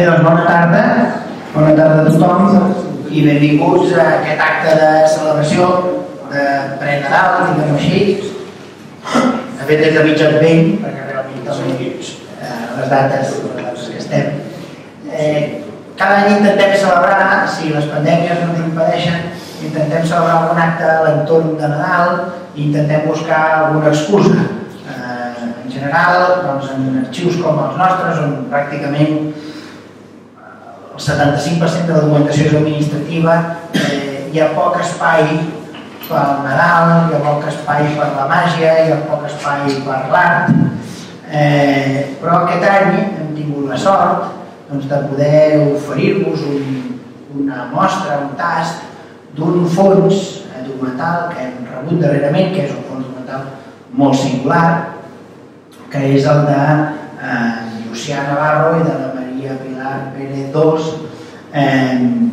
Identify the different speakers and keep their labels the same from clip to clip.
Speaker 1: Bé, doncs bona tarda a tothom i benvinguts a aquest acte de celebració de pre-Nadal, diguem-ho així. De fet, des de mig advent, perquè realment també les dates que estem. Cada any intentem celebrar, si les pandèmies no ens ho impedeixen, intentem celebrar algun acte a l'entorn de Nadal i intentem buscar alguna excusa. En general, en arxius com els nostres, on pràcticament el 75% de la documentació és administrativa, hi ha poc espai pel Nadal, hi ha poc espai per la màgia, hi ha poc espai per l'art, però aquest any hem tingut la sort de poder oferir-vos una mostra, un tast d'un fons documental que hem rebut darrerament, que és un fons documental molt singular, que és el de Llucià Navarro i de la Maria Pilar Pérez II,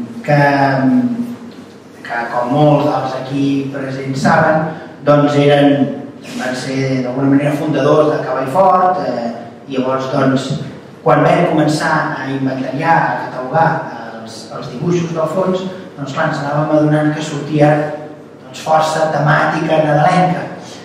Speaker 1: que com molts dels aquí presents saben, van ser d'alguna manera fundadors de Cavall Fort, i llavors quan vam començar a inventariar, a catalogar els dibuixos del fons, ens anàvem adonant que sortia força temàtica nadalenca.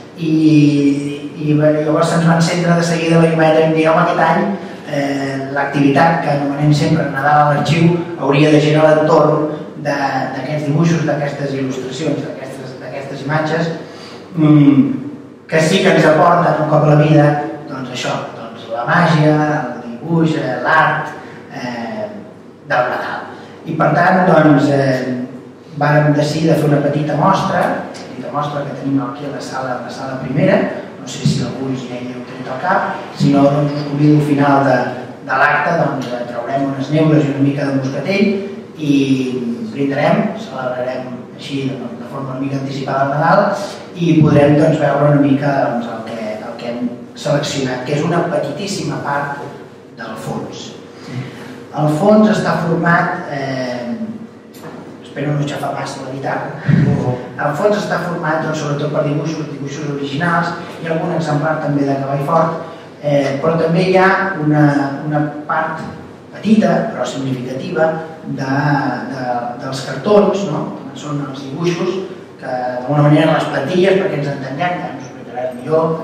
Speaker 1: I llavors se'ns va encendre de seguida la llumeta i vam dir, home, aquest any l'activitat que anomenem sempre Nadal a l'arxiu hauria de girar a l'entorn d'aquests dibuixos, d'aquestes il·lustracions, d'aquestes imatges, que sí que ens aporten un cop a la vida la màgia, el dibuix, l'art del Nadal. I per tant, vàrem decidir de fer una petita mostra que tenim aquí a la sala primera. No sé si algú ja hi heu tret al cap, si no us convido al final de l'acte, traurem unes neules i una mica de moscatell i brindarem, celebrarem així de forma una mica anticipada al Nadal i podrem veure una mica el que hem seleccionat, que és una petitíssima part del fons. El fons està format, espero no aixafar massa la guitarra, el fons està format sobretot per dibuixos originals i algun exemplar també de Cavall Fort, però també hi ha una part petita però significativa dels cartons, són els dibuixos que d'alguna manera les plantilles, perquè ens entenguem, ja ens ho explicaràs millor,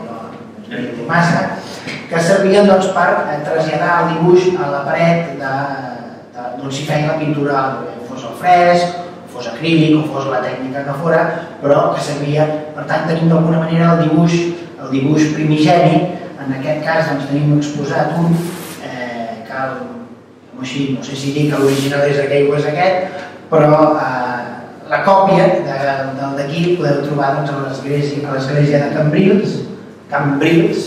Speaker 1: que servien per traslladar el dibuix a la paret d'on s'hi feia la pintura, fos al fresc, fos acrílic o fos la tècnica que fora, però que servia, per tant tenim d'alguna manera el dibuix primigeni. En aquest cas tenim exposat un que, no sé si dic que l'original és aquell o és aquest, però la còpia del d'aquí podeu trobar a l'església de Cambrils,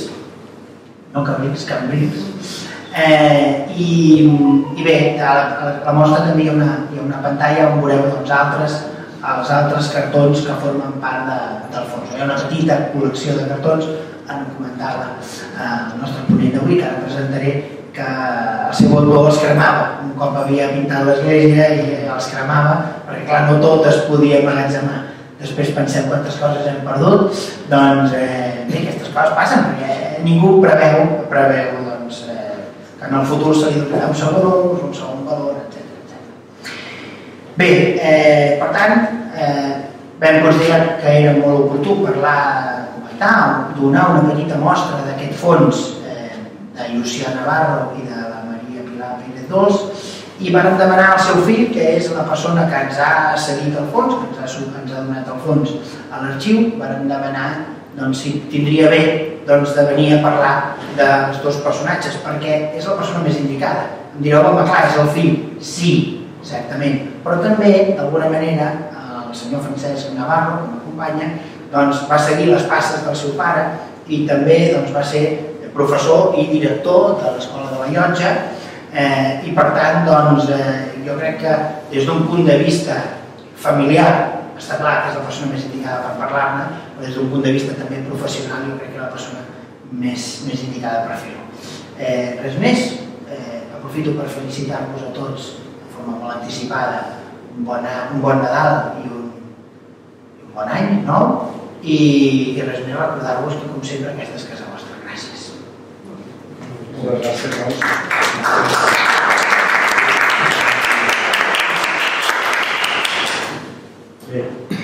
Speaker 1: i bé, a la mostra també hi ha una pantalla on veureu els altres cartons que formen part del fons. Hi ha una petita col·lecció de cartons, en comentava el nostre ponent d'avui, que ara presentaré, que el seu autor els cremava. Un cop havia pintat l'església i els cremava, perquè clar, no tot es podia emmagatzemar. Després pensem quantes coses hem perdut, doncs bé, aquestes coses passen, perquè ningú preveu que en el futur se li donarà un segon valor, etc. Bé, per tant, vam considerar que era molt oportú comentar, donar una petita mostra d'aquest fons de Llucià Navarro i de la Maria Pilar Pérez II, i vam demanar al seu fill, que és la persona que ens ha cedit el fons, que ens ha donat el fons a l'arxiu, vam demanar si tindria bé de venir a parlar dels dos personatges, perquè és la persona més indicada. Em direu, home, clar, és el fill. Sí, certament, però també, d'alguna manera, el senyor Francesc Navarro, que m'acompanya, va seguir les passes del seu pare i també va ser professor i director de l'Escola de la Llotja, i per tant jo crec que des d'un punt de vista familiar està clar que és la persona més indicada per parlar-ne, però des d'un punt de vista també professional jo crec que és la persona més indicada per fer-ho. Res més, aprofito per felicitar-vos a tots de forma molt anticipada un bon Nadal i un bon any nou, i res més, recordar-vos que com sempre aquesta és casa vostra. Gràcies.
Speaker 2: Moltes gràcies.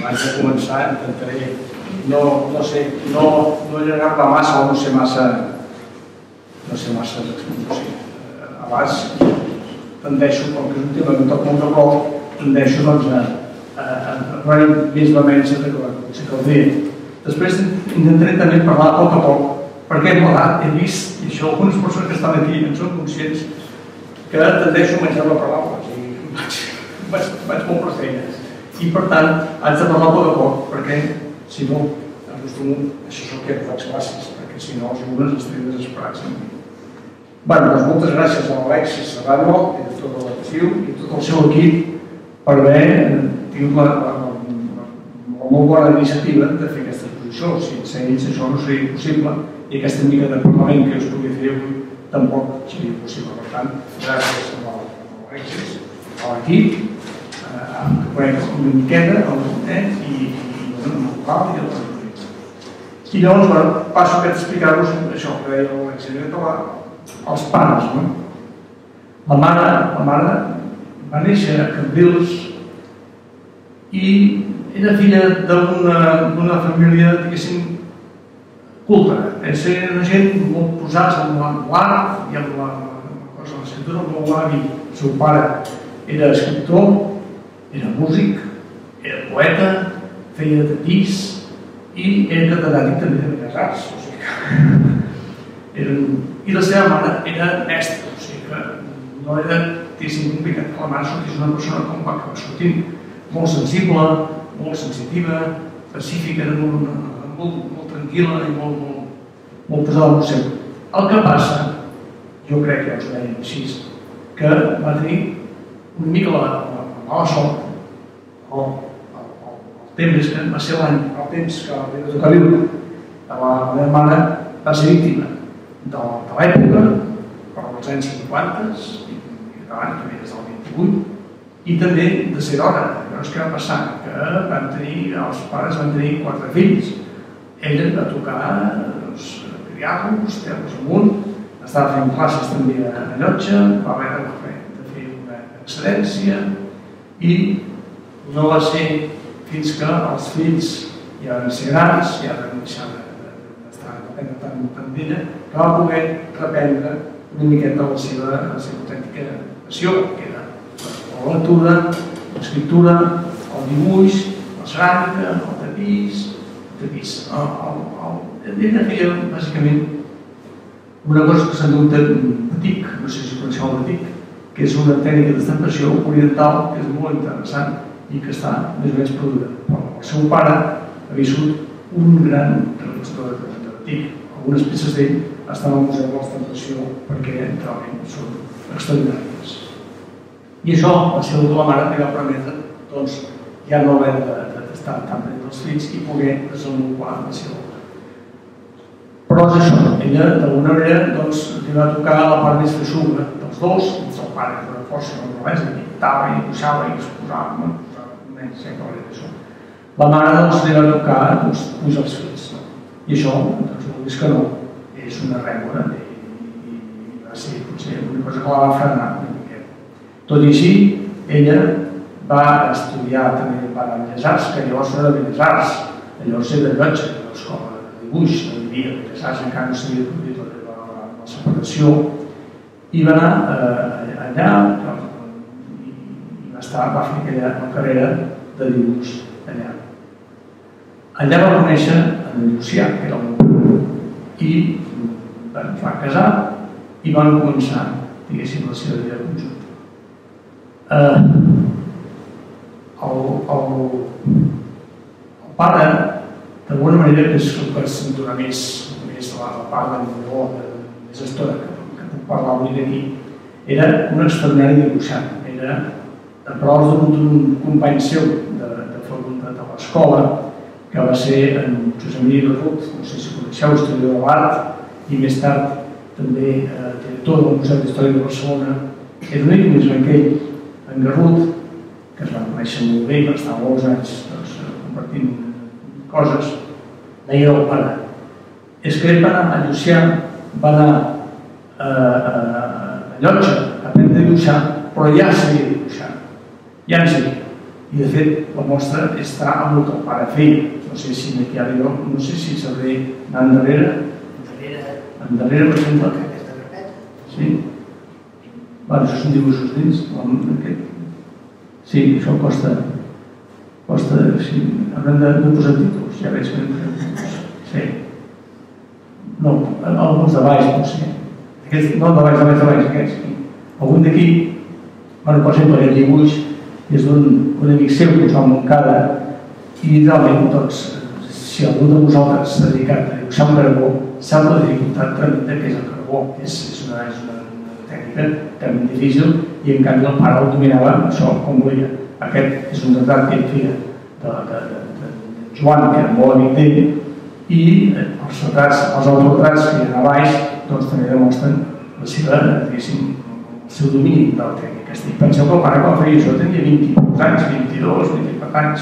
Speaker 2: abans de començar intentaré no allargar-la massa o no ser massa a vegades tendeixo, com que és un tema que em toca molt de prop, tendeixo a veure més vehemència que caldria. Després intentaré també parlar a poc, perquè he vist, i això algunes persones que estan aquí en són conscients, que tendeixo a menjar la paraula i vaig molt per feines. I per tant, haig de parlar a poc, perquè si no, acostumo, això és el que faig classes, perquè si no els alumnes estarien desesperats amb mi. Bé, doncs moltes gràcies a l'Alexis Serrano, director de l'Arxiu, i tot el seu equip per haver tingut la molt bona iniciativa de fer aquesta exposició. Sense ells això no seria possible i aquesta mica de parlament que us podria fer avui tampoc seria possible. Per tant, gràcies a l'Alexis, a l'equip, que conec una miqueta, i el local i el territori. I llavors passo a explicar-vos això que deia l'Alexis, els pares. La mare va néixer a Cambrils i era filla d'una família, diguéssim, culta. Era una gent molt posats en l'art i en l'escriptura. El meu avi, el seu pare, era escriptor, era músic, era poeta, feia tapís i era catedràtic també de Belles Arts. I la seva mare era mestra, o sigui que no era complicat que la mare sortís una persona com va acabar sortint, molt sensible, molt sensitiva, pacífica, molt tranquil·la i molt posada al seu. El que passa, jo crec que ja us ho deia així, que va tenir una mica la mala sort, el temps que va ser el temps que li va tocar viure, la meva mare va ser víctima de l'època, per als anys 50 i davant, també des del 28, i també de ser dona. Llavors què va passar? Que els pares van tenir 4 fills. Ella va tocar criar-los, treure-los amunt, estava fent classes també a Llotja, va haver de fer una excedència i no va ser fins que els fills ja van ser grans, ja van deixar tant d'ella, que va poder reprendre una miqueta la seva autèntica passió, que era la lectura, l'escriptura, el dibuix, la ceràmica, el tapís. Ella feia, bàsicament, una cosa que se'n diu batik, no sé si coneixeu el batik, que és una tècnica d'estampació oriental que és molt interessant i que està més o menys produïda. El seu pare havia sigut un gran realitzador de batik. Algunes peces d'ell estan al Museu de l'Estampació perquè realment són extraordinàries. I això, la seva de la mare, li va permetre ja no haver d'estar tan bé dels fills i poder desenvolupar la seva obra. Però és això, ella d'alguna manera li va tocar la part més feixuga dels dos, el seu pare que era força només, i pintava i dibuixava i exposava, sempre va dir això. La mare li va tocar pujar els fills. I això, és que no, és una rèmora i va ser potser una cosa que la va frenar una miqueta. Tot i així, ella va estudiar també a Belles Arts, que llavors no era Belles Arts, llavors era Llotja, l'escola de dibuix, no hi havia Belles Arts, encara no s'havia produït la separació, i va anar allà i va fer aquella carrera de dibuix allà. Allà va conèixer en Llucià, que era el meu pare, i es van casar i van començar, diguéssim, la seva vida conjunta. El pare, d'alguna manera, que és el que se'n dona més la part del millor, més estona, que puc parlar avui d'aquí, era un extraordinari dibuixant. Era, en paraules d'un company seu de l'escola, que va ser en Josep Maria Garrut, no sé si coneixeu, historiador de l'art, i més tard també director del Museu d'Història de Barcelona. Era un amic més aquell, en Garrut, que es va conèixer molt bé, va estar molts anys compartint coses, deia al pare, és que ell va anar a Llucià, va anar a Llotja a aprendre a dibuixar, però ja sabia dibuixar, ja en sabia. I de fet la mostra està amb el que el pare feia. No sé si aquí ara jo, no sé si sabré anar endarrere. Endarrere, per exemple. Sí? Bueno, això són dibuixos dins. Sí, això costa, sí, haurem de posar títols, ja veig que hem posat títols. Sí. No, alguns de baix, potser. No, de baix, aquests. Algun d'aquí, per exemple, aquest dibuix és d'un amic seu que us va a Montcada i realment, doncs, si algú de vosaltres s'ha dedicat a dibuixar un carbó, sap la dificultat tremenda que és el carbó. És una tècnica també difícil i en canvi el pare el dominava això com volia. Aquest és un retrat que ell feia de Joan, que era molt amic d'ell, i els autoretrats que hi ha a baix doncs també demostren la seva, diguéssim, el seu domini de la tècnica. Penseu que el pare quan feia això tenia 20 anys, 22, 24 anys.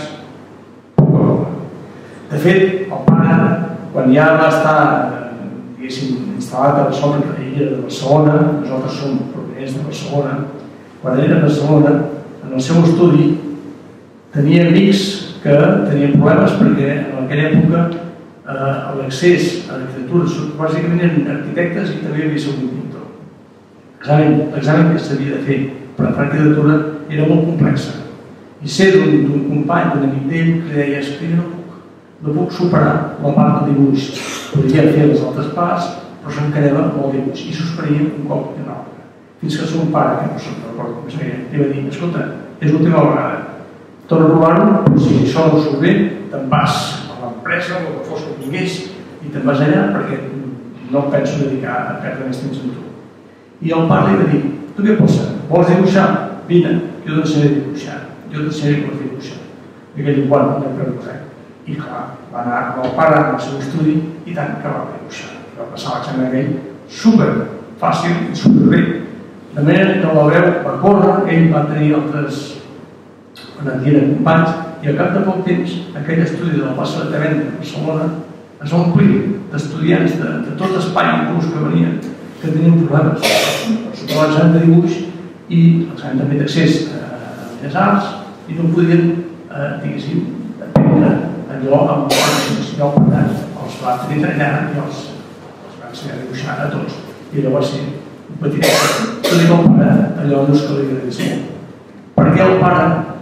Speaker 2: De fet, el pare, quan ja va estar, diguéssim, instal·lat a Barcelona, ell era de Barcelona, nosaltres som provenents de Barcelona, quan ell era de Barcelona, en el seu estudi, tenia amics que tenien problemes perquè en aquella època l'accés a l'arquitectura, bàsicament eren arquitectes i també havia sigut un pintor. L'examen que s'havia de fer per a l'arquitectura era molt complexa. I ser d'un company, d'un amic d'ell, que deia que jo no puc superar la part del dibuix. Podria fer les altres parts, però s'encarava amb el dibuix i s'ho faria un cop i un altre. Fins que el seu pare, que no se'n recorda com es deia, li va dir: escolta, és l'última vegada, torna a provar-ho, però si això no ho surt bé, te'n vas a l'empresa, o el que fos que vingués, i te'n vas allà perquè no em penso dedicar a perdre més temps amb tu. I el pare li va dir: tu què passa? Vols dibuixar? Vine, jo t'ensenyaré a dibuixar. Jo t'ensenyaré com es dibuixa. I aquell diu: bueno, no hi res. I clar, va anar amb el pare al seu estudi i tant que va dibuixar. Va passar l'examen aquell super fàcil i super bé. De manera que la veu va córrer, ell va tenir altres companys i al cap de poc temps aquell estudi de la plaça de Tavent de Barcelona es va omplir d'estudiants de tot Espanya, inclús que venien, que tenien problemes sota l'examen de dibuix i l'examen també d'accés a les arts i no podien, diguéssim, aprendre allò amb la coneixement. Per tant, els va tenir allà i els va ensenyar a dibuixar a tots. I allò va ser un petit èxit. Tot i que el pare allò no es calia de dir. Perquè el pare,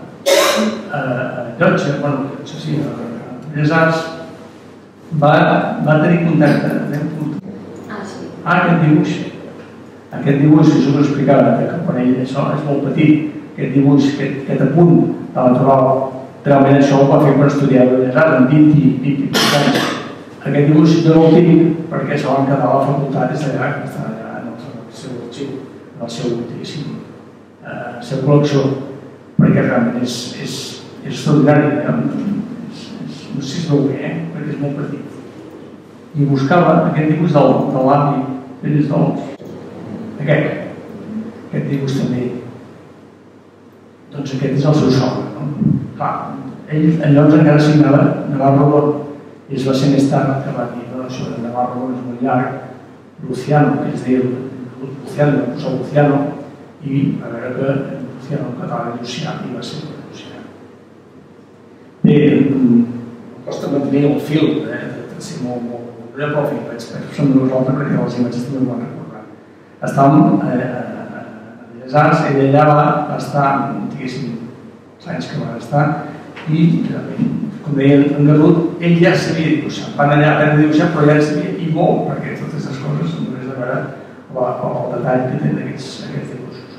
Speaker 2: Llotja, sí, a les arts, va tenir contacte. Aquest dibuix, això us ho explicava, que quan ell això és molt petit, aquest dibuix, aquest apunt de la natural, realment això ho va fer per estudiar a les arts, amb 20 anys. Aquest dibuix jo no el tinc perquè se van quedar a la facultat des d'allà, que està allà en el seu arxiu, en el seu, diguéssim, seu col·lecció, perquè realment és extraordinari, no sé si es veu bé, perquè és molt petit. I buscava aquest dibuix de l'avi, és aquest dibuix també. Doncs aquest és el seu somni. Clar, ell llavors encara signava Navarro Rodó i es va ser més tard que va dir: no, això de Navarro Rodó és molt llarg, Luciano, que es deia Luciano, va posar Luciano i va veure que Luciano en català era Lucià i va ser Lucià. Bé, costa mantenir el fil, de ser molt pròfil, vaig fer nosaltres perquè les imatges també ho van recordar. Estàvem a les arts, ell allà va estar, diguéssim, els anys que va estar, i, com deia en Garrut, ell ja sabia dibuixar. Van allà a aprendre a dibuixar, però ja sabia, i molt, perquè totes aquestes coses només de veure el detall que tenen aquests dibuixos.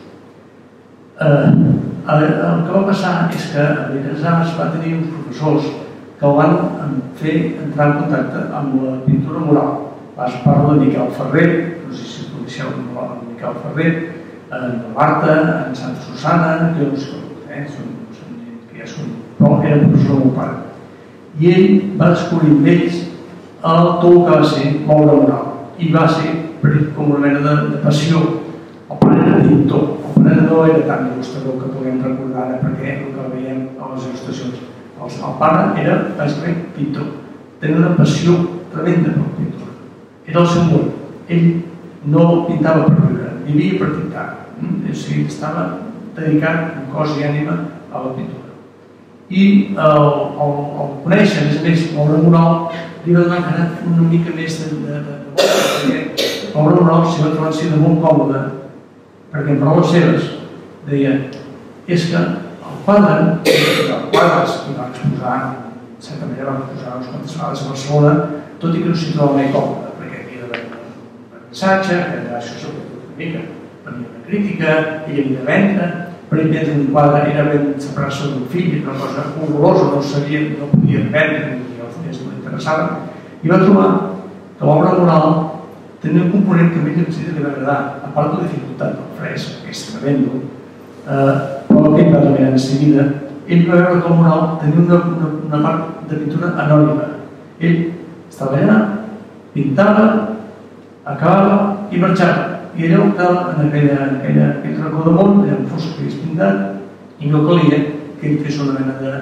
Speaker 2: El que va passar és que a les arts va tenir uns professors que el van fer entrar en contacte amb la pintura mural. Es parla de Miquel Ferrer, no sé si coneixeu el Miquel Ferrer, en Marta, en Santa Susana, que jo no sé com, que ja són, però era professor del meu pare. I ell va descobrir amb ells tot el que va ser l'obra mural. I va ser com una mena de passió. El pare era pintor, el pare no era tan il·lustrador que puguem recordar ara perquè el que veiem a les il·lustracions. El pare era, bàsicament, pintor. Tenia una passió tremenda per la pintura. Era el seu món. Ell no pintava per viure, vivia per pintar. O sigui, estava dedicat en cos i ànima a la pintura. i el conèixer, a més, l'obra moral li va donar encara una mica més de volta, perquè l'obra moral s'hi va trobar de molt còmode, perquè en paraules seves deia, és que el quadre, els quadres que va exposar, en certa manera va exposar unes quantes vegades a Barcelona, tot i que no s'hi trobava mai còmode, perquè havia d'haver un missatge, que això s'ha perdut una mica, venia una crítica, ell havia de vendre, per ell vendre un quadre era ben separar-se d'un fill, era una cosa horrorosa, no sabia, no podia vendre, ni els diners no l'interessaven, i va trobar que l'obra moral tenia un component que a mi li va agradar, a part de la dificultat del fresc, que és tremendo, però que ell va dominar de seguida, ell va veure que el moral tenia una part de pintura anònima. Ell estava allà, pintava, acabava i marxava. I allò estava en aquell racó de món, allà on fos que hagués pintat, i no calia que ell fes una mena de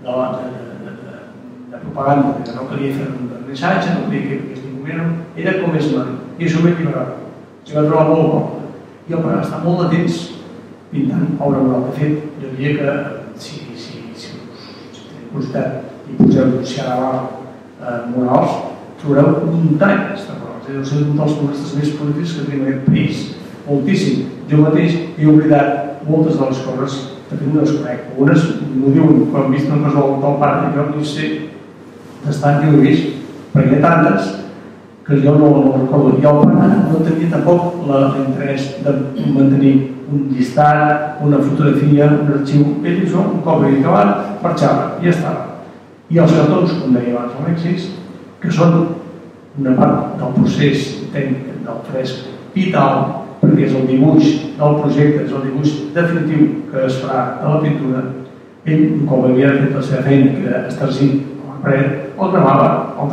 Speaker 2: propaganda, que no calia fer un missatge, no calia que hagués ningú més, era com és l'hora. I això m'he alliberat. S'hi va trobar molt còmode. I el va estar molt de temps pintant obra moral. De fet, jo diria que si teniu curiositat i poseu Ciara Morals, trobareu muntanyes de morals. Deu ser un dels muralistes més prolífics que tenim en aquest país. Moltíssim. Jo mateix he oblidat moltes de les coses que no les conec. Algunes m'ho diuen quan hem vist una cosa del pare, jo no sé d'estar que ho he vist, perquè hi ha tantes que jo no recordo. I el pare no tenia tampoc l'interès de mantenir un llistat, una fotografia, un arxiu. Ell això, un cop havia acabat, marxava i ja estava. I els cartons, com deia abans l'Alexis, que són una part del procés tècnic del fresc vital, perquè és el dibuix del projecte, és el dibuix definitiu que es farà de la pintura. Ell, un cop havia fet la seva feina, que era estargir a la paret, el gravava,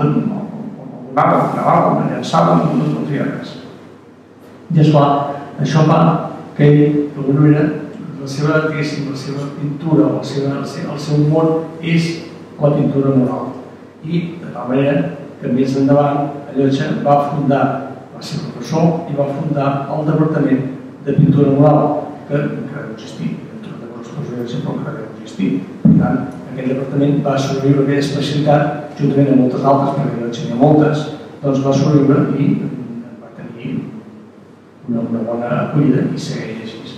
Speaker 2: el llançava, no feia res. I esclar, això fa que ell, d'alguna manera, la seva pintura, el seu món és la pintura moral. I, de tal manera, que més endavant, Allotja va fundar, va ser professor i va fundar el Departament de Pintura Moral, que encara no existia, entre les coses sempre encara no existia. Per tant, aquest departament va sobreviure aquella especialitat, juntament amb moltes altres, perquè Allotja n'hi ha moltes, doncs va sobreviure i va tenir una bona acollida i segueix així.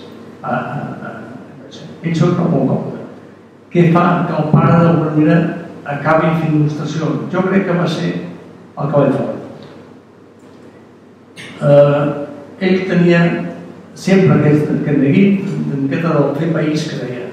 Speaker 2: Ell s'ho troba molt còmode. Què fa que el pare d'alguna manera acabi fent il·lustració? Jo crec que va ser el cavall fort. Ell tenia sempre aquest neguit, d'aquesta del fer país que deia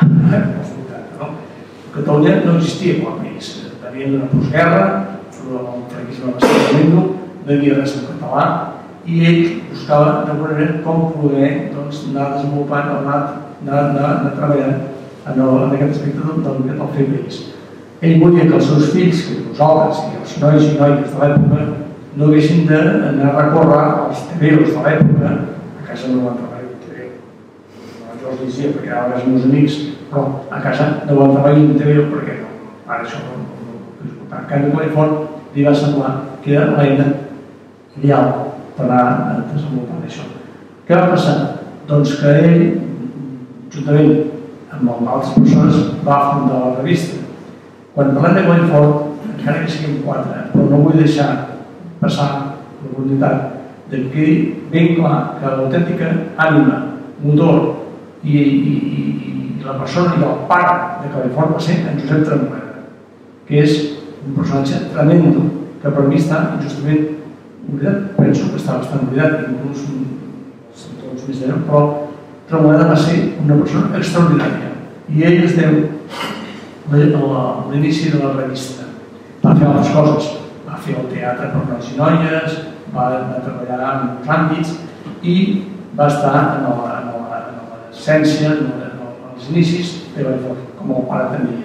Speaker 2: Catalunya no existia com a país. Venien d'una postguerra, el franquisme va ser tremendo, no hi havia res en català, i ell buscava d'alguna manera com poder anar desenvolupant, anar treballant en aquest aspecte del fer país. Ell volia que els seus fills, que nosaltres i els nois i noies de l'època, no haguessin d'anar a recórrer als tebeos de l'època. A casa no van treballar un tebeo. Jo els llegia perquè eren els meus amics, però a casa no van treballar un tebeo perquè no. Ara això no puc escoltar. En canvi, Collifort li va semblar que era l'eina ideal per anar desenvolupant això. Què va passar? Doncs que ell, juntament amb altres persones, va fundar la revista. Quan parlem de Collifort, encara que siguin 4, però no vull deixar passar l'oportunitat de que quedi ben clar que l'autèntica ànima, motor i la persona i el pare de Collifort va ser en Josep Tremola, que és un personatge tremendo, que per mi està injustament oblidat, penso que està bastant oblidat, inclús tots més d'allò, però Tremola va ser una persona extraordinària i ell es deu l'inici de la revista. Va fer altres coses, va fer el teatre per nois i noies, va treballar en molts àmbits i va estar en l'essència, en els inicis de Collifort, com el pare també.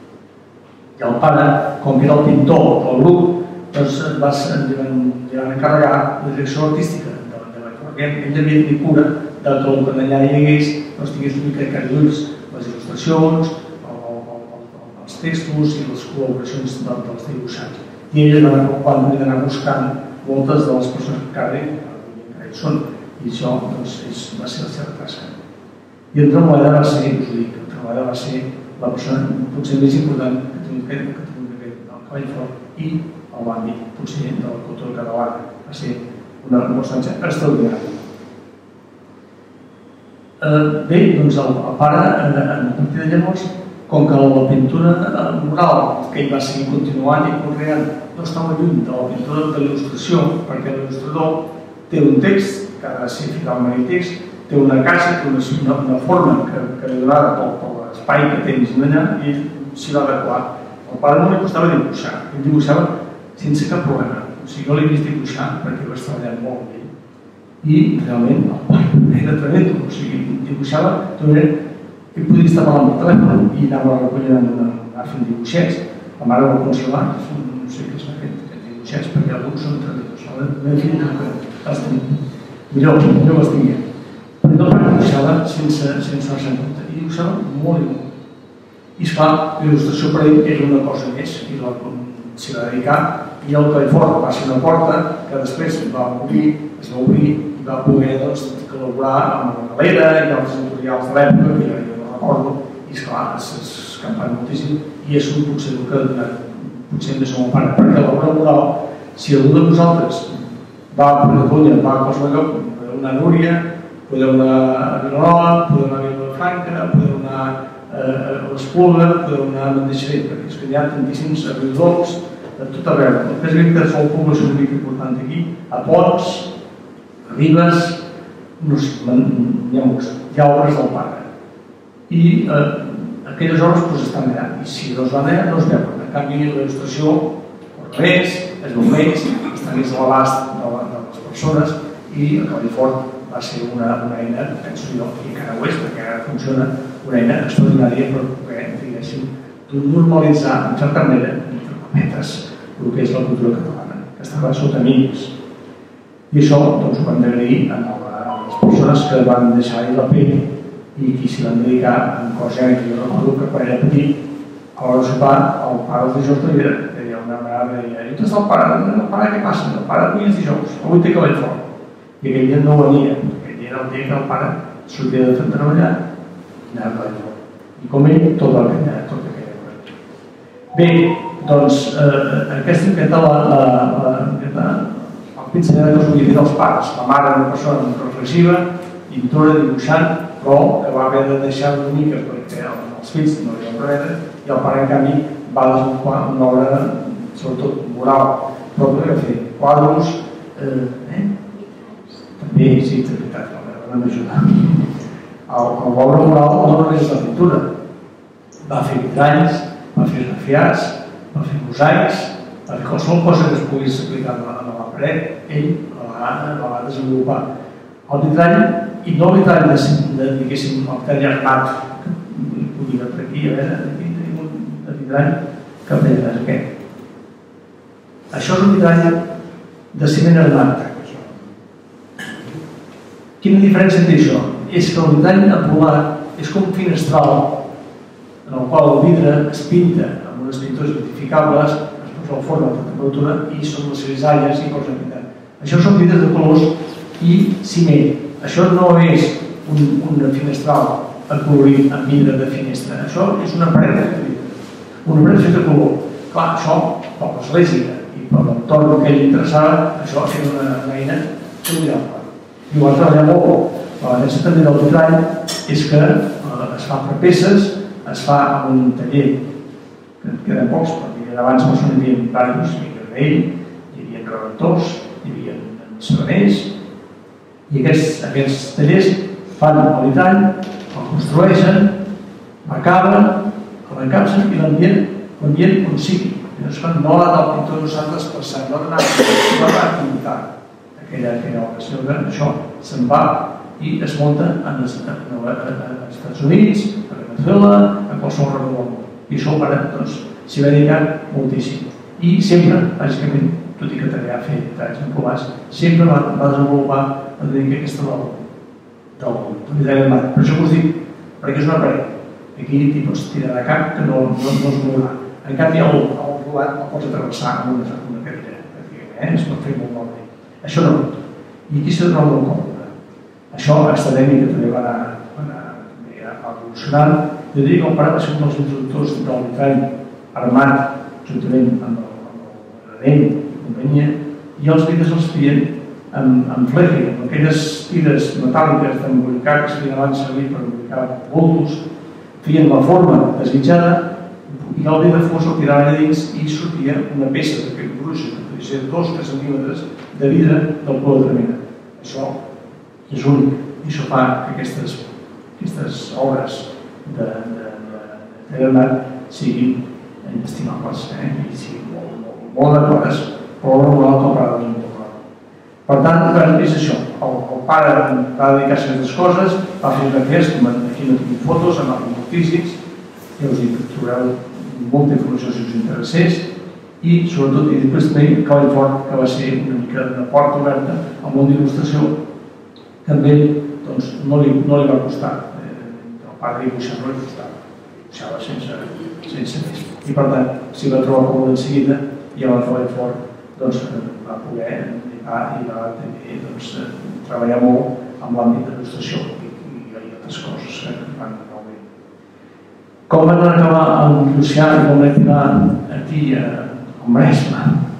Speaker 2: I el pare, com que era el pintor del grup, doncs li van encarregar la direcció artística de Collifort. Ell devia tenir cura que quan allà hi hagués tingués una mica de cara d'ulls, les il·lustracions, els textos i les col·laboracions dels dibuixants. I ell van anar buscant moltes de les persones que encara hi són, i això va ser la seva tasca. I en Tremola va ser, us ho dic, en Tremola va ser la persona potser més important que ha tingut el cavall fort i en l'àmbit potser de la cultura catalana. Va ser un personatge extraordinari. Bé, doncs el pare, a partir de llavors, com que la pintura mural que ell va seguir continuant i conreant no estava lluny de la pintura de l'il·lustració, perquè l'il·lustrador té un text que ha de ser finalment el text, té una casa, té una forma que li donava per l'espai que tens allà i s'hi va adequar. El pare no li costava dibuixar, ell dibuixava sense cap problema. O sigui, jo l'he vist dibuixar perquè vaig treballar molt amb ell i realment el pare era tremendo, o sigui, dibuixava d'una manera que ell podia estar parlant amb el telèfon i anava recollint anar fent dibuixets. La mare va consolar, no sé què s'ha fet aquests dibuixets perquè alguns són tremendos. La meva filla no els tenia. Millor els tenia. Però el pare dibuixava sense anar-se en compte i dibuixava molt i molt. I esclar, l'il·lustració per ell era una cosa més i s'hi va dedicar i el Cavallfort va ser una porta que després es va obrir i va poder col·laborar amb la Galera i altres editorials de l'època que jo no recordo i esclar, s'ha escampat moltíssim i és potser el que ha donat potser més a mon pare perquè l'obra moral, si algú de vosaltres va a Catalunya, va a qualsevol lloc, podeu anar a Núria, podeu anar a Vilanova, podeu anar a Vilafranca, podeu anar a l'Espluga, podeu anar a Mandeixeret, perquè és que hi ha tantíssims abridols de tot arreu. El que és veritat és una població una mica important aquí, a Pons, a Ribes, no sé, hi ha obres del pare. I aquelles obres estan allà, i si no es van allà no es veuen. En canvi, la il·lustració més, es veu més, està més a l'abast de les persones i el Cavallfort va ser una eina, penso jo, i encara ho és, perquè ara funciona, una eina extraordinària per poder, diguéssim, normalitzar, en certa manera, entre cometes, el que és la cultura catalana, que estava sota mínims. I això doncs, ho hem d'agrair a les persones que van deixar la pell i qui s'hi van dedicar en cosa que jo recordo que quan era petit, a l'hora de sopar, el pare dels dijous no hi era. Deia una vegada, deia, i tu ets el pare què passa? El pare avui és dijous, avui té Cavallfort. I aquell dia no venia, aquell dia era el dia que el pare sortia de treballar i anava a Cavallfort. I com ell, tot aquella hora. Bé, doncs, aquesta enquesta, el pincellet que us volia dir dels pares. La mare era una persona reflexiva, pintora, dibuixant, però que va haver de deixar una mica perquè els fills no li van rebre i el pare, en canvi, va desenvolupar una obra, sobretot moral, però que fer quadros, també, sí, és veritat, la vam ajudar. L'obra moral no només és la pintura, va fer vitralls, va fer esgrafiats, va fer mosaics, va fer qualsevol cosa que es pogués aplicar a la paret, ell la va desenvolupar. El vitrall, i no el vitrall diguéssim, el vitrall armat, que pugui anar per aquí, a veure, aquí tenim un vitrall que prendrà aquest. Això és un vitrall de ciment armat. Quina diferència té això? És que el vitrall aplomat és com un finestral en el qual el vidre es pinta amb unes pintures identificables, es posa al forn a temperatura i són les grisalles i posen pintat. Això són vidres de colors i ciment. Això no és un finestral acolorit amb vidre de finestra. Això és una paret de vidre, una paret feta de color. Clar, això, per l'església i per l'entorn que ell interessava, això era una eina formidable. I ho va treballar molt. La diferència també del vitrall és que es fa per peces, es fa en un taller que en queden pocs, perquè abans no hi havia diversos, hi havia ell, hi havia redactors, hi havia cerdaners, i aquests tallers fan el vitrall, el construeixen, l'acaben, l'encapsen i l'envien on sigui. Llavors, no ha del pintor, no s'ha d'esplaçar, no ha d'anar a pintar aquella obra, sinó que això se'n va i es munta als Estats Units, a Venezuela, a qualsevol arreu del món. I això el pare s'hi va dedicar moltíssim. I sempre, bàsicament, tot i que també ha fet talls emplovats, sempre va desenvolupar la tècnica aquesta del vitrall armat. Per això us dic, perquè és una paret. Aquí t'hi pots tirar de cap que no es mourà. En canvi, el emplovat el pots atravessar amb una cadira, pràcticament, es pot fer molt malament. Això no. I aquí s'ha de trobar molt còmode. Això, aquesta tècnica també va anar evolucionant Jo diria que el pare va ser un dels introductors del vitrall armat, juntament amb l'anell i companyia, i els vidres els feien amb fleque, amb aquelles tires metàl·liques d'embolicar que es feien abans servir per embolicar boltos, feien la forma desitjada i el vidre fos el tirava allà dins i sortia una peça d'aquest gruix, que podia ser 2 o 3 centímetres de vidre del color de mena. Això és únic i això fa que aquestes obres de granat siguin inestimables i siguin molt adequades, però no cal comprar-les en tot. Per tant, és això, el pare va dedicar-se a aquestes coses, va fer fotografies, aquí no tinc fotos, en els físics, ja us dic que trobareu molta informació si us interessés, i sobretot, i després també Cavall Fort, que va ser una mica de porta oberta al món d'il·lustració, que a ell no li va costar, el pare dibuixar no li costava, dibuixava sense més. I per tant, s'hi va trobar còmode en seguida, i amb el Cavall Fort va poder i va també treballar molt amb l'àmbit de l'il·lustració i altres coses que van molt bé. Com van acabar amb Llucià i com van arribar aquí al Maresme?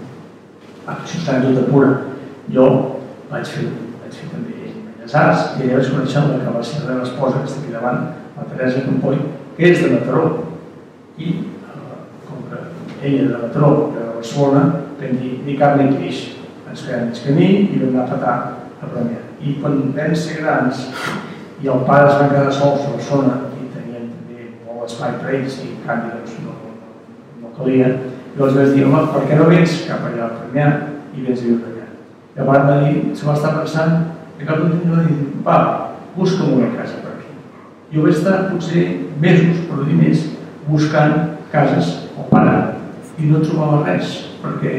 Speaker 2: Això està en tota pura. Jo vaig fer també Belles Arts i allà vaig conèixer la que va ser la meva esposa, que està aquí davant, la Teresa Campoy, que és de Mataró. I com que ella era de Mataró, que era de Barcelona, vam dir ni carn ni peix. Ens quedem mig camí i vam anar a petar a Premià. I quan vam ser grans i el pare es va quedar sols a Barcelona i tenien també molt espai per ells i en canvi no calia, llavors vaig dir, home, per què no vens cap allà a Premià i vens a viure allà? I el pare va dir, se va estar pensant, i cap d'un dia va dir, va, busca'm una casa per aquí. Jo vaig estar potser mesos, per no dir més, buscant cases al pare i no trobava res, perquè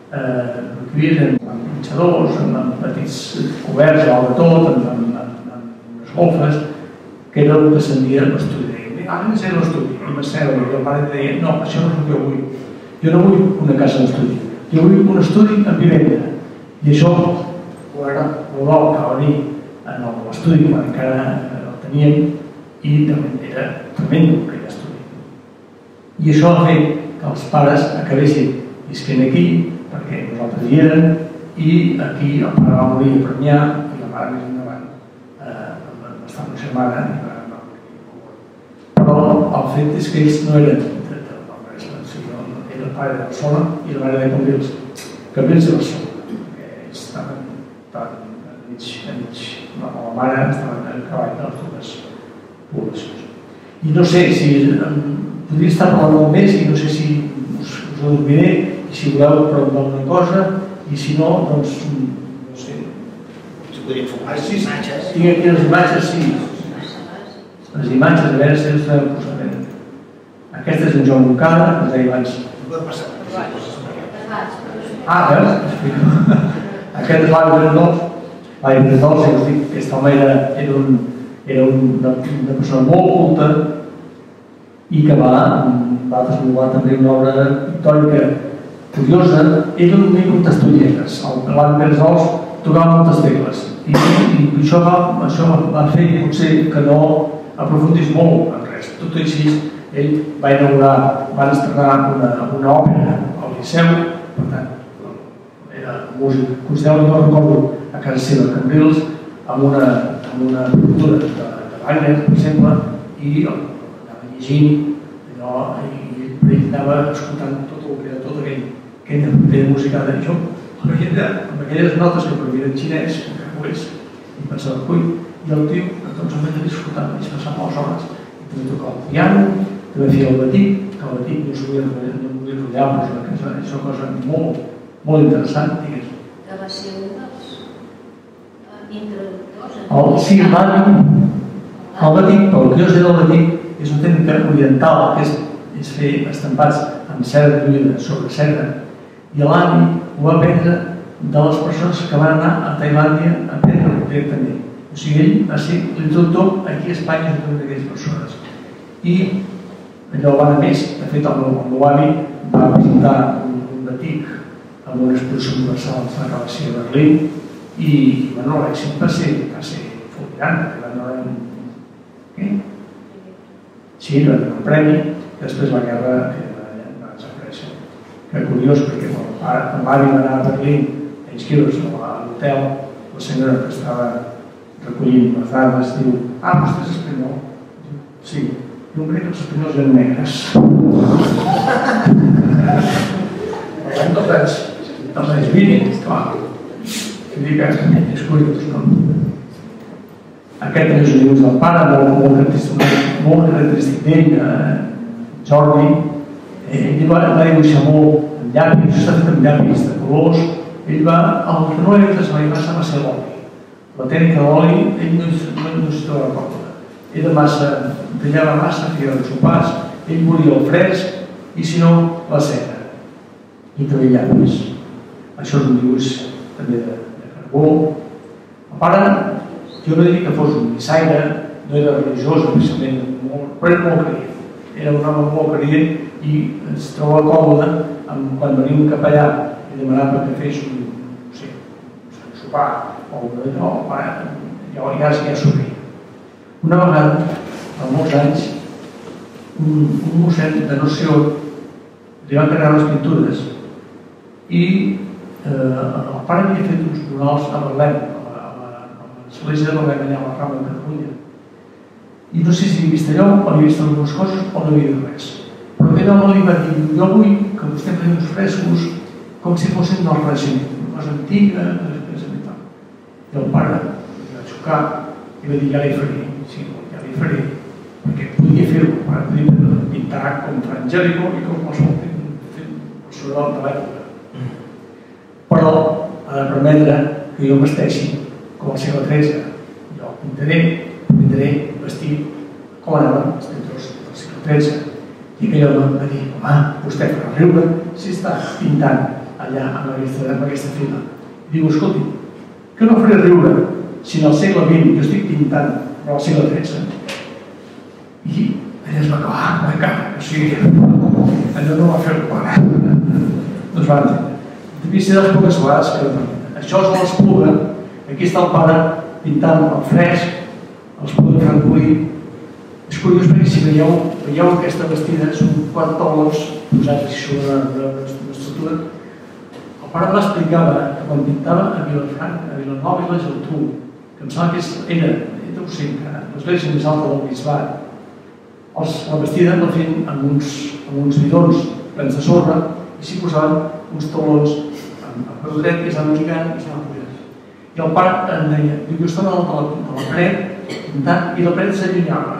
Speaker 2: eren menjadors, amb petits coberts, alt de tot, amb unes golfes, que era el que sentia l'estudi. Deia, anem a ser l'estudi. I m'asseu, i el pare deia, no, això no és el que jo vull. Jo no vull una casa d'estudi. Jo vull un estudi amb vivenda. I això, l'Olor que va venir en l'estudi, quan encara el teníem, i era tremendo aquell estudi. I això va fer que els pares acabessin visquent aquí, perquè nosaltres hi érem, i aquí el pare va morir a Premià i la mare més endavant va estar amb la germana i va morir. Però el fet és que ells no eren del Maresme, era el pare de Barcelona i la mare de Cambrils de Barcelona, perquè ells estaven mig, la mare estava a cavall de les dues poblacions. I no sé si podria estar parlant molt més i no sé si us ho diré, i si voleu preguntar alguna cosa, i si no, doncs, no sé.
Speaker 1: Si podríem fer unes imatges.
Speaker 2: Tinc aquí les imatges, sí. Les imatges, a veure si les podem posar bé. Aquesta és en Joan Moncada, que us deia abans. Veus? Aquest és l'Avi Brendós. L'Avi Brendós, ja us dic, aquest home era una persona molt culta i que va desenvolupar també una obra pictòrica curiosa. Ell no tenia moltes tolletes. L'Avi Brendós tocava moltes tecles i això va fer potser que no aprofundís molt en res. Tot i així, ell va estrenar una òpera al Liceu, per tant, era músic, considerava, no recordo, a casa seva a Cambrils, amb una partitura de Wagner, per exemple, i anava llegint allò, i ell anava escoltant tot aquella musicada. Jo, amb aquelles notes que per mi eren xinès, com que ho és, i pensava, ui, i el tio, doncs em vaig anar escoltant, vaig passar moltes hores, i també tocava el piano, també feia el batic, que el batic no volia rotllar, però és una cosa molt interessant, digues.
Speaker 3: Que va ser un dels introductors.
Speaker 2: Sí, el batic, però el que jo sé del batic és una tècnica oriental, que és fer estampats amb cera lluïda sobre cera, i l'Avi ho va aprendre de les persones que van anar a Tailàndia a aprendre directament. O sigui, ell va ser l'introductor aquí a Espanya juntament d'aquelles persones. I allò va anar més. De fet, el meu avi va presentar un batic amb una exposició universal que va ser a Berlín i l'èxit va ser fulminant. Sí, Així va tenir un premi, després la guerra va desaparèixer. Que curiós, perquè quan l'avi va anar a Berlín a inscriure's a l'hotel, la senyora que estava recollint les dades diu: vostè és espanyol? Sí, jo crec que els espanyols eren negres. Doncs mirin, clar, és curiós, no? Aquest és un dibuix del pare, molt característic d'ell, Jordi. Ell va dibuixar molt amb llapis, s'ha fet amb llapis de colors. Ell va, el que no era desavançar va ser l'oli. La tècnica de l'oli, ell no s'hi troba còmode. Era massa, tallava massa, feia els sopars, ell volia el fresc i si no, la cera. I també llapis. Això és un dibuix també de carbó. El pare, jo no diria que fos un missaire, no era religiós, però era molt creient. Era un home molt creient i es troba còmode quan venia un capellà i demanava que fes un sopar o ja s'ho feia. Una vegada, fa molts anys, un mossèn de Noció li va encarregar les pintures i el pare havia fet uns murals a Berlín, a l'església de Berlín, allà a la Rambla de Catalunya. I no sé si havia vist allò, o havia vist algunes coses, o no havia vist res. Però aquell home li va dir: jo vull que vostè faci uns frescos com si fossin del règim, les antigues, i el pare li va xocar i va dir: ja l'hi faré. Sí, ja l'hi faré, perquè podia fer-ho. El pare podia pintar com Frangélico i com qualsevol personal de l'època. Però ha de permetre que jo vesteixi com el segle XIII. Jo pintaré vestit com anaven els pintors del segle XIII. I aquell home va dir: home, vostè farà riure si està pintant allà amb aquesta fila. I diu: escolti, que no faré riure si en el segle XX jo estic pintant però al segle XIII. I ella es va acabar, o sigui, allò no va fer-ho pare. No es va entendre. Devia ser de les poques vegades que això és l'Espluga. Aquí està el pare pintant el fresc, l'Espluga de Francolí. És curiós perquè si veieu aquesta vestida, són 4 taules posats així sobre una estructura. El pare m'explicava que quan pintava a Vilafranca, a Vilanova i la Geltrú, que em sembla que era l'església més alta del bisbat, la vestida la feien amb uns bidons plens de sorra i s'hi posaven uns taulons amb peu dret que s'anaven lligant i s'anaven pujant. I el pare em deia: jo estava a la paret pintant i la paret s'allunyava.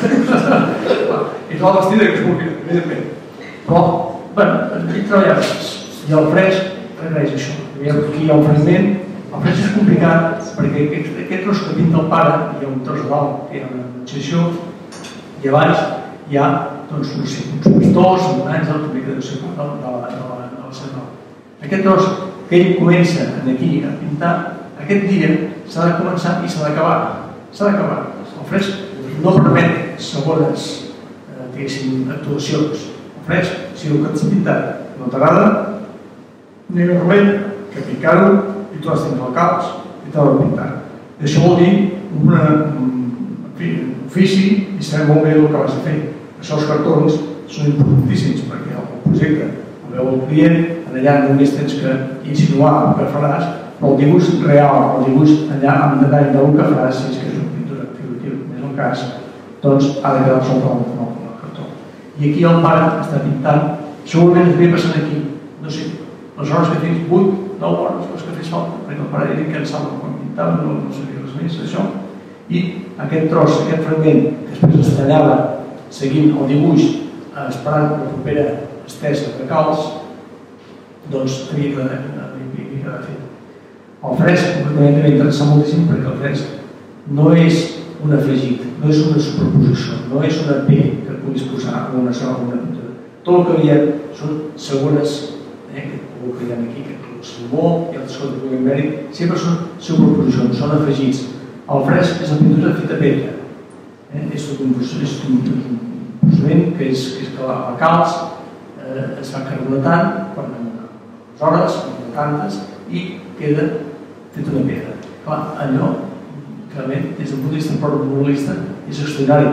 Speaker 2: I la vestida que es movia, evidentment. Però, bé, hi treballaves. I el fresc requereix això. Aquí hi ha un fragment. El fresc és complicat perquè aquest tros que pinta el pare, hi ha un tros a dalt, que hi ha una exposició, i a baix hi ha uns pastors, uns àngels, una mica de la seva. Aquest tros que ell comença aquí a pintar, aquest dia s'ha de començar i s'ha d'acabar. S'ha d'acabar. El fresc no permet segones actuacions. El fresc, si el que t'has pintat no t'agrada, ni més remei que picar-ho i tu has dins el calç i t'ha de pintar. Això vol dir un ofici i saber molt bé el que vas a fer. Això els cartons són importantíssims perquè el projecte el veu el client, allà només tens que insinuar el que faràs, però el dibuix real, el dibuix allà amb detall del que faràs, si és que és una pintura figurativa, més el cas, doncs ha de quedar sobre el cartó. I aquí el pare està pintant, segurament es ve passant aquí, no sé, les hores que tens, 8, 9 hores, les que fes falta, perquè el pare era incansable quan pintava, no sabia res més, això. I aquest tros, aquest fragment, que després es tallava seguint el dibuix, esperant la propera estesa de calç, doncs havia quedar fet. El fresc, concretament, també interessa moltíssim perquè el fresc no és un afegit, no és una superposició, no és una P que puguis posar en una sola pintura. Tot el que veiem són segones, que hi ha aquí, que el salmó i el descompte que puguem veure, sempre són superposicions, són afegits. El fresc és la pintura de feta pedra. És un procediment que és que la calç es va carbonatant per unes hores, tantes, i queda fet una pedra. Clar, allò, clarament, des del punt de vista formulista, és extraordinari,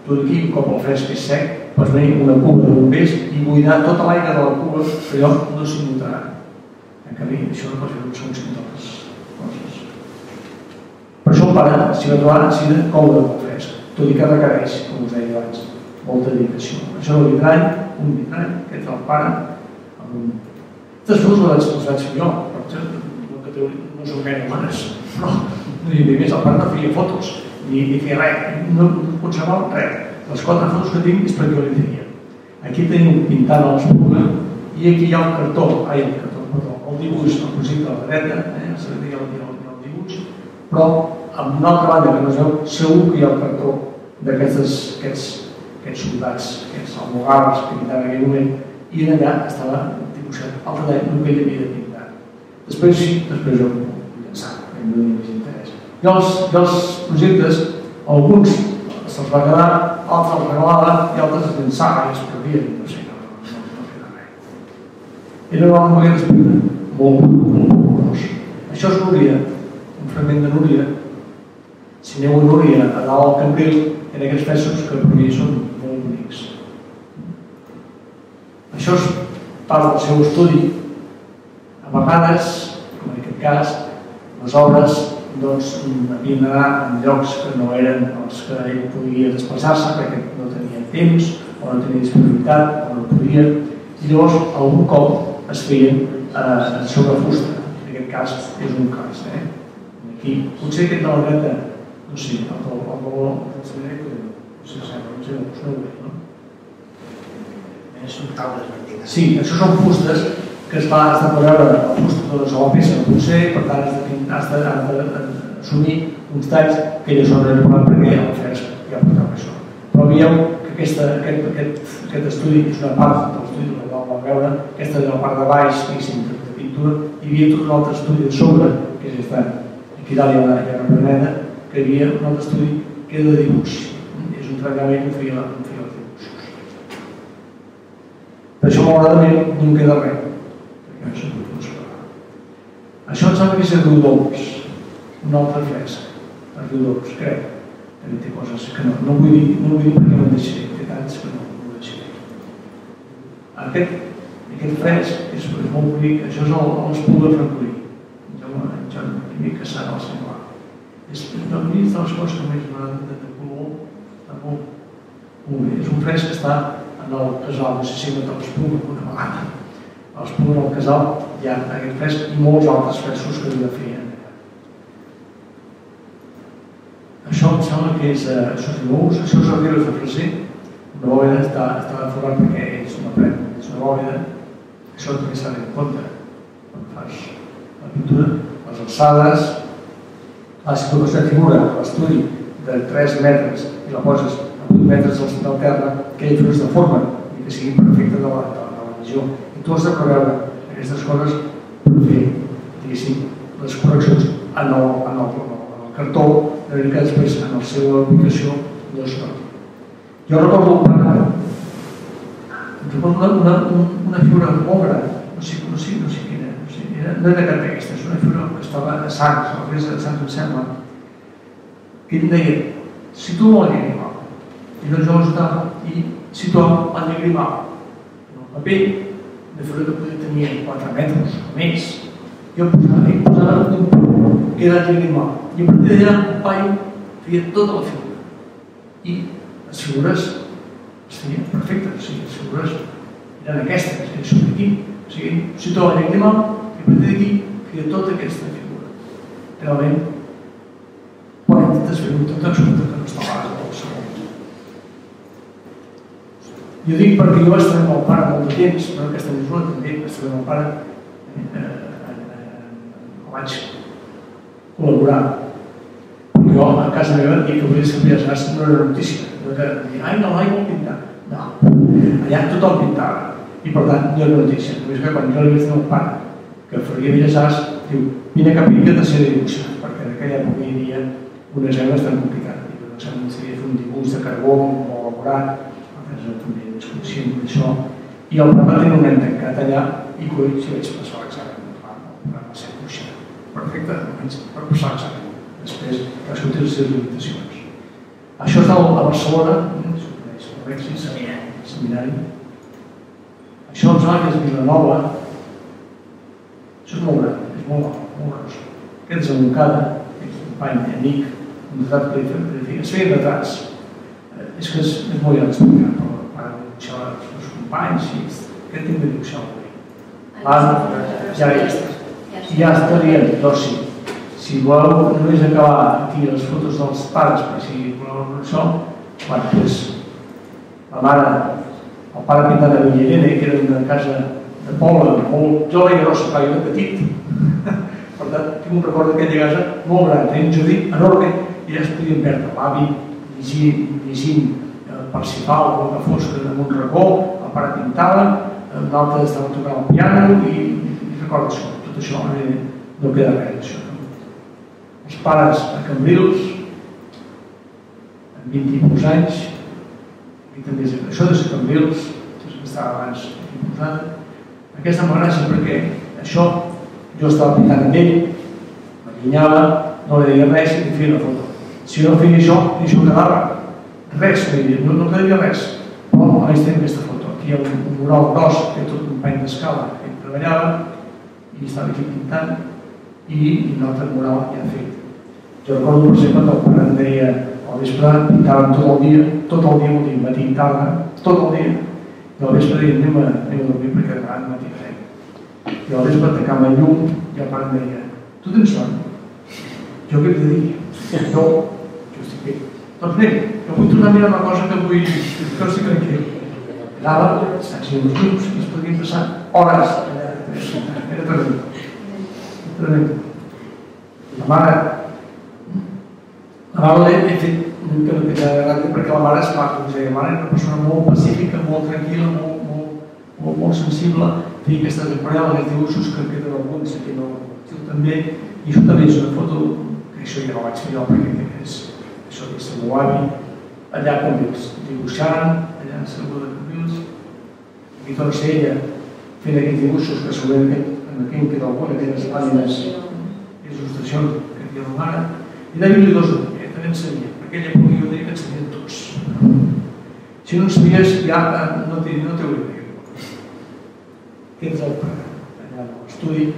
Speaker 2: tu d'aquí, un cop el fresc és sec, pots venir una cuba de bombers i buidar tota l'aigua de la cuba, que allò no s'hi notarà. En canvi, això no pot fer un segon cinc coses. Per això el pare s'hi va trobar així de coure del fresc, tot i que requereix, com us deia abans, molta dedicació. Això del vitrall, un vitrall, que té el pare, amb un... Aquestes fotos les vaig fer jo, perquè no són gaire bones, però no hi havia més, el pare no feia fotos, ni feia res, no conservava res. Les 4 fotos que tinc és perquè jo li feia. Aquí tenim pintant a l'espuma i aquí hi ha el cartó, el dibuix, el projecte a la dreta, hi ha el dibuix, però amb una altra banda que no es veu, segur que hi ha el cartó d'aquests soldats, aquests almogarres que pintaven en aquell moment, i allà estava dibuixat el detall el que ell havia de pintar. Després sí, després jo vull llançar, que em doni més interès. I els projectes, alguns se'ls va quedar, altres els regalava i altres es llançava i es perdien, no sé, no feia res. Era una manera d'escriure molt gros. Això és Núria, un fragment de Núria. Si aneu a Núria, a dalt al Cambril, en aquests fessos que per mi són molt bonics. Això és part del seu estudi. A vegades, com en aquest cas, les obres havien d'anar en llocs que no eren els que ell podia desplaçar-se perquè no tenia temps o no tenia disponibilitat o no podia, i llavors algun cop es feien sobre fusta. En aquest cas és un cas. Aquí, potser aquest de la dreta, no sé, el valor del cinema, no sé, no?
Speaker 1: Són taules verticals.
Speaker 2: Sí, això són fustes que es va veure la fusta de la peça del potser, per tant has d'assumir uns talls que ella són important perquè el fresc ja portava això. Però veiem que aquest estudi és una part de l'estudi que vam veure, aquesta és la part de baix, de pintura, hi havia tot un altre estudi de sobre, que és aquí dalt hi ha una repreneda, que hi havia un altre estudi que era de dibuix. És un trencament que feia els dibuixos. Per això, malauradament, no em queda res. Això em sembla que és a Riudoms, un altre fresc, a Riudoms, crec. També té coses que no vull dir perquè me'n deixaré, té tants que no ho deixaré. Aquest fresc és molt bonic, això és l'Espluga de Francolí, Joan Quimic Cassà del Senglar. És una de les coses que més m'agraden de color, està molt bé. És un fresc que està en el casal, no sé si hem de l'Espluga una vegada. A l'Espluga del casal hi ha aquest fresc i molts altres frescos que havia de fer. Això em sembla que és dibuix, això és el Ribes de Freser, una bòveda està format perquè és una bòveda, això també s'ha de tenir en compte quan fas la pintura, les alçades, si tu fas una figura a l'estudi de 3 metres i la poses a 8 metres del terra, aquella figura es deforma i que sigui perfecta de la visió. I tu has de preveure aquestes coses per fer, diguéssim, les correccions en el cartó, de que després en la seva aplicació no es noti. Jo recordo una figura molt gran, no sé quina, no era cap aquesta, és una figura que estava a Sants, a la presa de Sants em sembla, que ell deia, situa el llagrimal. I doncs jo l'ajudava i situava el llagrimal en el paper, de figura que podia tenir 4 metres o més. Jo posava un punt, que era el llagrimal, i a partir d'allà un paio feia tota la figura. I les figures es feien perfectes, o sigui, les figures eren aquestes, això d'aquí. O sigui, situava el llagrimal i a partir d'aquí feia tota aquesta figura. Realment, quan intentes fer-ho tot absoluta que no està a qualsevol. Jo dic perquè jo vaig estar amb el pare molt de temps, però aquesta mesura també vaig estar amb el pare, vaig col·laborar. Jo, a casa meva, dic que volia escriure les gràcies, no era notícia. No era dir, ai, no, ai, vol pintar. No. Allà tothom pintava. I per tant, no era notícia. Només que quan jo li vaig dir al pare que faria Belles Arts, diu, vine cap aquí que t'has de dibuixar, perquè en aquella època hi havia unes eines tan complicades. I per exemple, s'havia de fer un dibuix de carbó molt elaborat, també desconeixíem d'això, i el pare va tenir un nen tancat allà i coi, si vaig passar l'examen, va ser coixer. Perfecte, per passar l'examen. Després, va sortir les seves limitacions. Això és a Barcelona, és Alexis, seminari. Això em sembla que és Vilanova. Això és molt gran, és molt gros. Aquest és a Montcada, és un company amic, un retrat planificat. Es feien retrats. És que és molt gran explicar, però para dibuixar els companys i aquest tinc de dibuixar ja estaria d'oci. Si voleu només acabar aquí les fotos dels pares, per si voleu això, doncs la mare, el pare pintat de Villarena, que era una casa de poble, molt jove i grossa, perquè jo era petit. Per tant, tinc un record d'aquella casa molt gran, tenia un jardí enorme i ja es podien perdre. L'avi llegint Parsifal o una fosca damunt un racó, el pare pintava, l'altre estava tocant el piano i recordo això. Tot això no queda res, això. Els pares a Cambrils, amb 20 i pocs anys, i també això de ser Cambrils, que estava abans imposada. Aquesta m'agrada perquè això, jo estava pintant amb ell, m'allunyava, no li deia res i li feia la foto. Si jo no feia això, ni això quedava res, no quedaria res. Però a més tenim aquesta foto. Aquí hi ha un mural gros, que té tot un pany d'escala, que ell treballava, i estava aquí pintant, i un altre mural ja fet. Jo recordo, per exemple, que el pare em deia al vespre pintàvem tot el dia, matí i tarda, tot el dia, i al vespre deia anem a dormir perquè demà no tindrem. I al vespre tacava el llum i el pare em deia tu tens son? Jo què he de dir? Jo estic bé. Doncs anem, jo vull tornar a mirar una cosa que vull que no estic tranquil. Anava, s'accien els llums i es podien passar hores. Era tremendo. La mare l'he fet que no té gràcia perquè la mare és maca, la mare era una persona molt pacífica, molt tranquil·la, molt sensible, feia aquestes aquarel·les, aquests dibuixos que queden alguns aquí no també, i això també és una foto que això ja no vaig fer jo perquè això és el meu avi, allà com ells dibuixant, allà a Segur de Cambrils, i torna a ser ella fent aquests dibuixos que segurament en aquell queda alguna, aquelles pàgines il·lustracions que havia la mare, i de bibliodors també en sabia, perquè ella podia jo deia que en sabien tots. Si no en sabies, ja no t'ho hauria de dir. Aquest és el pare, allà a l'estudi.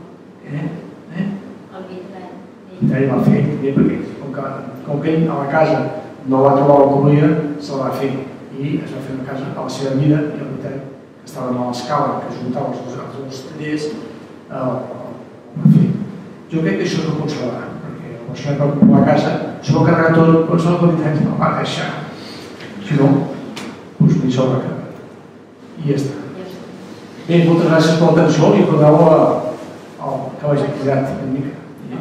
Speaker 3: El vitrall.
Speaker 2: Ell va fer, perquè com que ell a la casa no va trobar la comunió, se la va fer. I es va fer una casa a la seva mida, i el vitrall, que estava a l'escala, que juntava els dos tallers, va fer. Jo crec que això no consolarà. Això va a la casa, s'ho va carregar tot, però s'ho va dir, no va deixar. Si no, doncs ni s'ho va carregar. I ja està. Bé, moltes gràcies per l'atenció i perdoneu que vagi cridat una mica.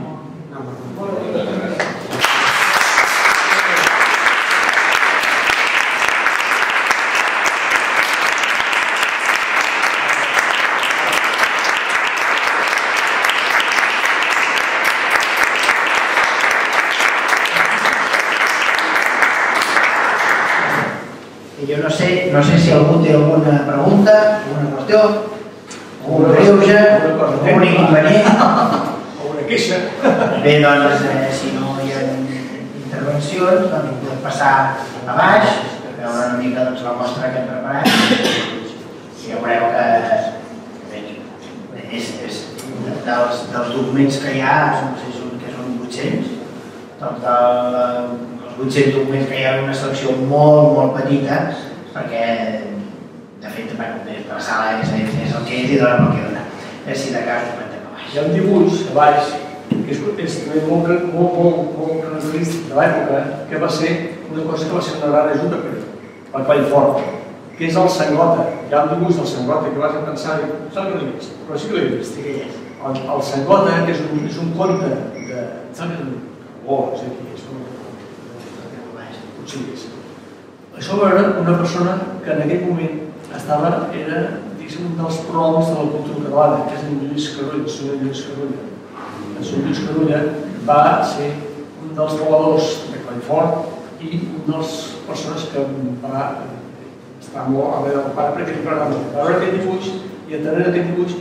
Speaker 1: Jo no sé si algú té alguna pregunta, alguna qüestió, algun greuge, algun inconvenient.
Speaker 2: O una queixa.
Speaker 1: Bé, doncs, si no hi ha intervencions, doncs podem passar a baix, veure una mica la mostra que hem preparat. I ja veureu que és dels documents que hi ha, no sé que són 800, doncs els 800 documents que hi ha una selecció molt petita, perquè de fet la sala és el que és i dona el que dona. Si de cas ho comentem a baix.
Speaker 2: Hi ha un dibuix a baix que és també molt característic de l'època, que va ser una cosa que va ser una gran ajuda per Collfort, que és el Sangota. Hi ha un dibuix del Sangota que vas a pensar, sap que no l'he vist, però sí que l'he vist. El Sangota, que és un conte de... Sap que no és aquí, això va veure una persona que en aquell moment era un dels prohoms de la cultura catalana, que és en Lluís Carulla, el senyor Lluís Carulla. El senyor Lluís Carulla va ser un dels voladors de Collfort i una de les persones que va estar molt a veure del pare perquè li agradava molt. Va veure aquest dibuix i entenent aquest dibuix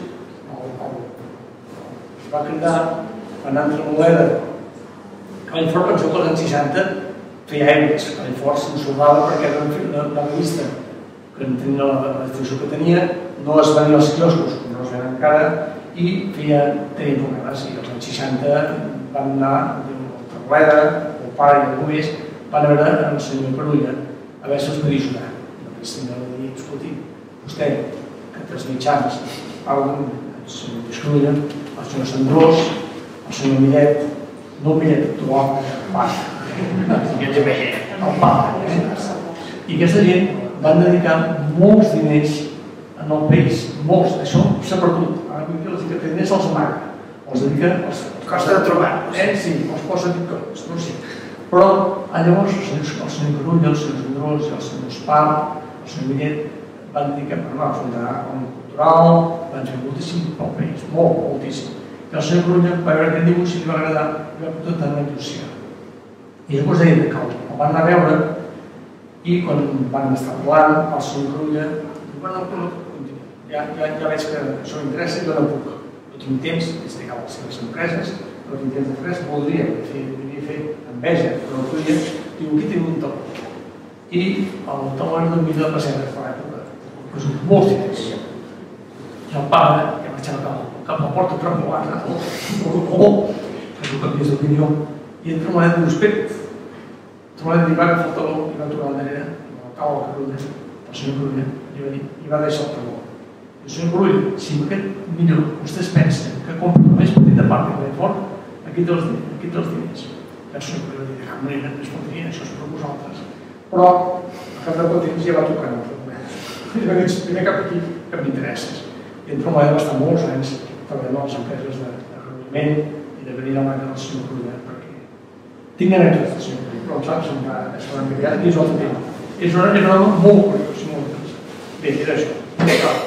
Speaker 2: va cridar Fernand Tremoleda. Collfort, penseu que als anys 60 feia aigua, s'acabava fort, s'ensorrava perquè la revista que tenia la distribució que tenia no es venia als quioscos, com no es venen encara, i tenien problemes. I als anys 60 van anar el Tauleda, el pare i algú més, van a veure el senyor Carulla a veure si els podia ajudar. El senyor va dir, escolti, vostè, que té els mitjans, parlen el senyor Carulla, el senyor Sandrós, el senyor Millet, no el Millet actual, el pare. El pare. I aquesta gent van dedicar molts diners en el país, molts, això s'ha perdut. Ara vull dir que els diners els amaga, els dedica...
Speaker 1: Costa de trobar.
Speaker 2: Sí, els posa bitcoins, no sé. Però llavors el senyor Carulla, el senyor Sandrós, el senyor Espar, el senyor Millet van dedicar a fundar un cultural, van fer moltíssim pel país, moltíssim. I el senyor Carulla va veure aquest dibuix i li va agradar i va portar tant la il·lusió. I llavors deia que el van anar a veure i quan van estar parlant, el senyor Carulla diu, bueno, ja veig que això m'interessa i jo no puc. No tinc temps, és dedicar a les seves empreses, no tinc temps de fer res, voldria fer enveja, però no podia. Diu, aquí tinc un tauló. I el tauló era d'un milió de pessetes per l'època, que són molts diners. I el pare, que marxava cap a la porta tremolant, que tu canvies d'opinió, i entra una moneda d'un espet. Trobat li va agafar el tauló i va tornar al darrere, a la taula de Carulla, el senyor Carulla, i va deixar el tauló. El senyor Carulla, si amb aquest millor vostès pensen que compra la més petita part que ve fort, aquí té els diners. I el senyor Carulla de cap manera no es pot dir, això és per vosaltres. Però, al cap de poc temps ja va tocant el problema. I va dir, primer cap aquí, que m'interesses. I en Tromada va estar molts anys treballant a les empreses de reuniment i de venir a la mà del senyor Carulla, perquè tinc anècdotes del senyor Carulla, però saps, es va enviar i és un altre tema. És un home molt curiós, molt curiós. Bé, era això. Bé, clar.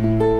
Speaker 1: Gràcies.